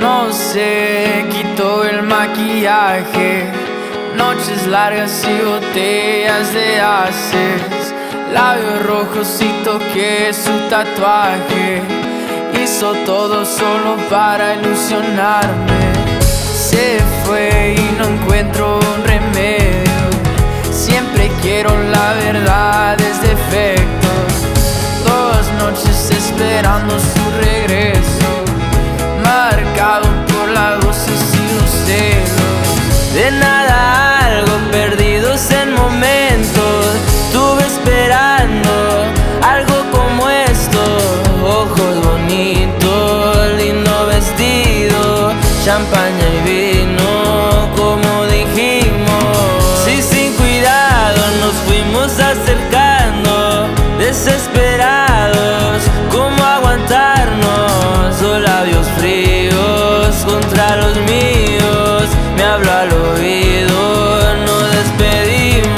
No se quitó el maquillaje, noches largas y botellas de Haces, labios rojos y toqué su tatuaje. Hizo todo solo para ilusionarme. Se fue y no encuentro un remedio. Siempre quiero la verdad, es defecto. 2 noches esperando su regreso, marcado por las voces y los celos. De nada algo, perdidos en momentos. Estuve esperando algo como esto. Ojos bonitos, lindo vestido, champaña y vino, como dijimos. Sí, sin cuidado nos fuimos acercando, desesperados, ¿cómo aguantarnos? Sus labios fríos contra los míos, me habló al oído, nos despedimos.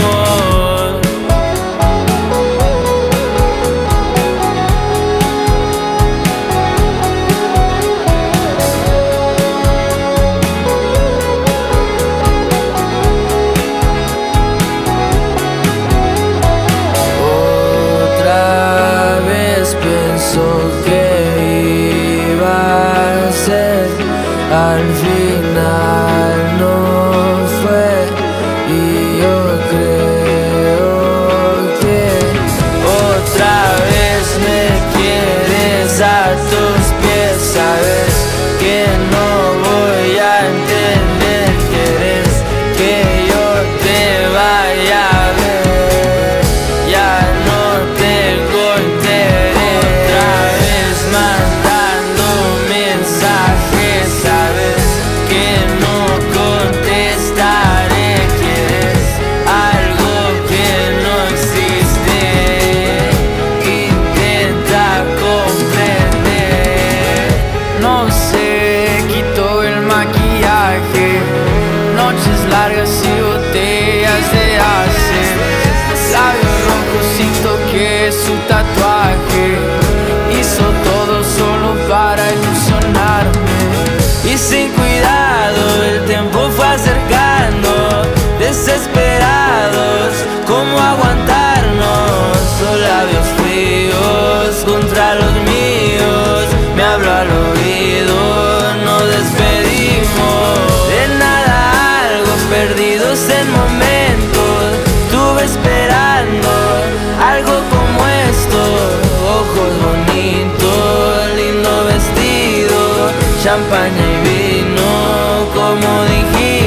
Otra vez pensó que iba a ser, al final no fue, y yo creo que otra vez me quieres a tus pies. Sabes que no voy a entender, quieres que yo te vaya a ver, ya no tengo interés. Otra vez mandando mensajes, sabes que no contestaré, quieres algo que no existe, intenta comprender. No se quitó el maquillaje, noches largas y botellas de Haces, labios rojos y toqué su tatuaje. Hizo todo solo para ilusionarme. Y sin cuidado el tiempo fue acercando, desesperados, ¿cómo aguantarnos? Sus labios fríos contra los míos, me habló al oído, nos despedimos. De nada algo, perdidos en momentos. Estuve esperando algo como esto. Ojos bonitos, lindo vestido, champaña y vino, como dijimos.